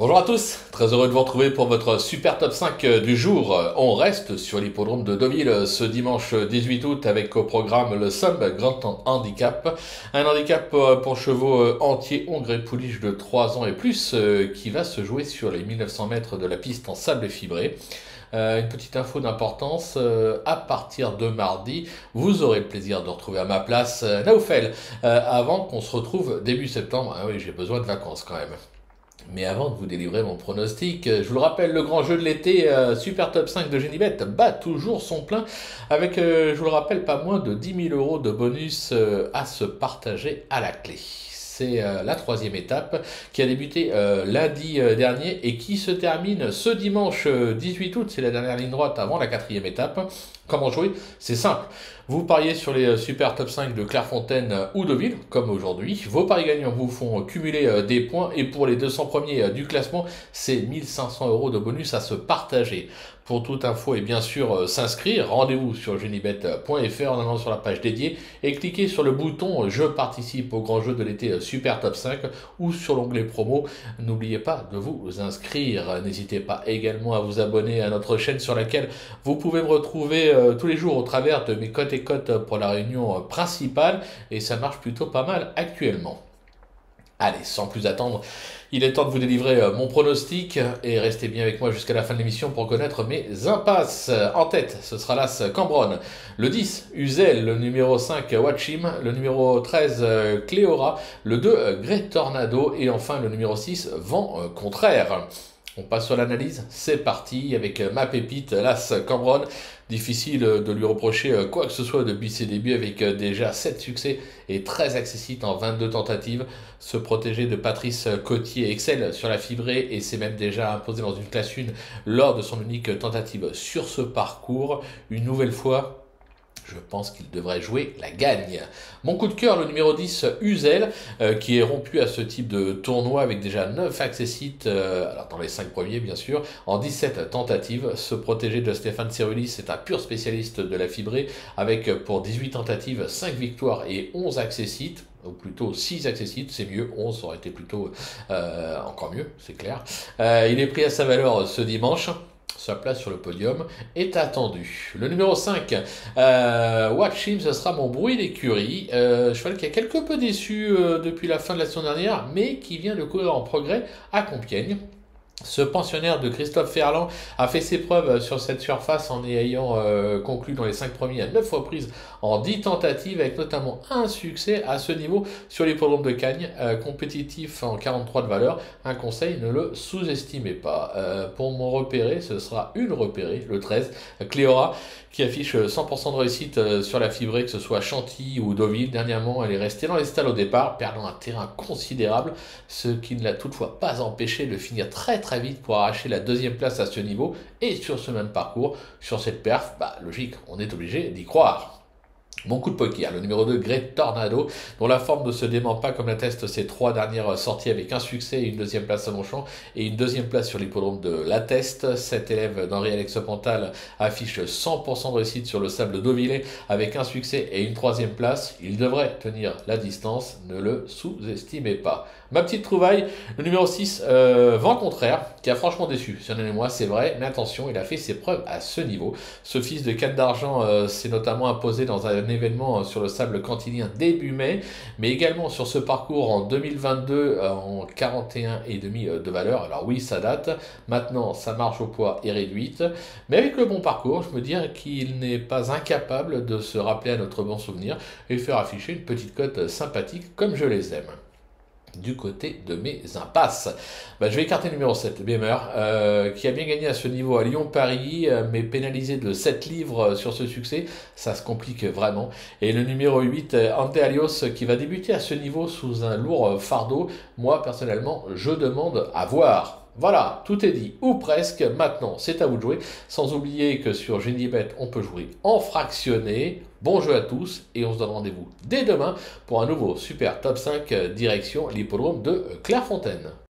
Bonjour à tous, très heureux de vous retrouver pour votre super top 5 du jour. On reste sur l'hippodrome de Deauville ce dimanche 18 août avec au programme le Sub Grand Handicap. Un handicap pour chevaux entiers hongrés pouliche de 3 ans et plus qui va se jouer sur les 1900 mètres de la piste en sable fibré. Une petite info d'importance, à partir de mardi, vous aurez le plaisir de retrouver à ma place Naoufel, avant qu'on se retrouve début septembre. Ah oui, j'ai besoin de vacances quand même. Mais avant de vous délivrer mon pronostic, je vous le rappelle, le grand jeu de l'été, Super Top 5 de Genibet, bat toujours son plein avec, je vous le rappelle, pas moins de 10 000 euros de bonus à se partager à la clé. C'est la troisième étape qui a débuté lundi dernier et qui se termine ce dimanche 18 août. C'est la dernière ligne droite avant la quatrième étape. Comment jouer? C'est simple. Vous pariez sur les super top 5 de Clairefontaine ou Deauville, comme aujourd'hui. Vos paris gagnants vous font cumuler des points et pour les 200 premiers du classement, c'est 1500 euros de bonus à se partager. Pour toute info et bien sûr s'inscrire, rendez-vous sur genibet.fr en allant sur la page dédiée et cliquez sur le bouton Je participe au grand jeu de l'été Super Top 5 ou sur l'onglet promo. N'oubliez pas de vous inscrire. N'hésitez pas également à vous abonner à notre chaîne sur laquelle vous pouvez me retrouver tous les jours au travers de mes cotes et cotes pour la réunion principale et ça marche plutôt pas mal actuellement. Allez, sans plus attendre, il est temps de vous délivrer mon pronostic et restez bien avec moi jusqu'à la fin de l'émission pour connaître mes impasses. En tête, ce sera l'As Cambronne, le 10 Uzel, le numéro 5 Watchim, le numéro 13 Cléora, le 2 Grey Tornado et enfin le numéro 6 Vent Contraire. On passe sur l'analyse, c'est parti avec ma pépite, l'As Cambronne. Difficile de lui reprocher quoi que ce soit depuis ses débuts avec déjà 7 succès et 13 accessites en 22 tentatives. Se protéger de Patrice Cotier excelle sur la fibrée et s'est même déjà imposé dans une classe 1 lors de son unique tentative sur ce parcours. Une nouvelle fois, je pense qu'il devrait jouer la gagne. Mon coup de cœur, le numéro 10, Uzel, qui est rompu à ce type de tournoi avec déjà 9 accessites, alors dans les 5 premiers bien sûr, en 17 tentatives. Se protéger de Stéphane Cerulis, c'est un pur spécialiste de la fibrée, avec pour 18 tentatives, 5 victoires et 11 accessites. Ou plutôt 6 accessites, c'est mieux, 11 aurait été plutôt encore mieux, c'est clair. Il est pris à sa valeur ce dimanche. Sa place sur le podium est attendue. Le numéro 5, Watchim, ce sera mon bruit d'écurie. Cheval qui a quelque peu déçu depuis la fin de la saison dernière, mais qui vient de courir en progrès à Compiègne. Ce pensionnaire de Christophe Ferland a fait ses preuves sur cette surface en ayant conclu dans les 5 premiers à 9 reprises en 10 tentatives avec notamment un succès à ce niveau sur l'hippodrome de Cagnes, compétitif en 43 de valeur. Un conseil, ne le sous-estimez pas. Pour mon repéré, ce sera une repérée, le 13, Cléora, qui affiche 100% de réussite sur la fibrée, que ce soit Chantilly ou Deauville. Dernièrement, elle est restée dans les stalles au départ, perdant un terrain considérable, ce qui ne l'a toutefois pas empêché de finir très vite pour arracher la deuxième place à ce niveau et sur ce même parcours, sur cette perf, logique, on est obligé d'y croire. Mon coup de poker, le numéro 2, Grey Tornado, dont la forme ne se dément pas comme l'attestent ses 3 dernières sorties avec un succès et une deuxième place à Longchamp et une deuxième place sur l'hippodrome de l'Atteste. Cet élève d'Henri-Alex Pantal affiche 100% de réussite sur le sable d'Auvillers avec un succès et une troisième place. Il devrait tenir la distance, ne le sous-estimez pas. Ma petite trouvaille, le numéro 6, Vent Contraire, qui a franchement déçu, si on en est moi, c'est vrai, mais attention, il a fait ses preuves à ce niveau. Ce fils de Canne d'Argent s'est notamment imposé dans un événement sur le sable cantilien début mai, mais également sur ce parcours en 2022 en 41,5 de valeur. Alors oui, ça date, maintenant sa marge au poids est réduite, mais avec le bon parcours, je me dis qu'il n'est pas incapable de se rappeler à notre bon souvenir et faire afficher une petite cote sympathique comme je les aime. Du côté de mes impasses, je vais écarter le numéro 7, Bemer, qui a bien gagné à ce niveau à Lyon-Paris, mais pénalisé de 7 livres sur ce succès, ça se complique vraiment. Et le numéro 8, Ante Alios, qui va débuter à ce niveau sous un lourd fardeau. Moi, personnellement, je demande à voir. Voilà, tout est dit, ou presque. Maintenant, c'est à vous de jouer. Sans oublier que sur Genibet, on peut jouer en fractionné. Bon jeu à tous et on se donne rendez-vous dès demain pour un nouveau super top 5 direction l'hippodrome de Clairefontaine.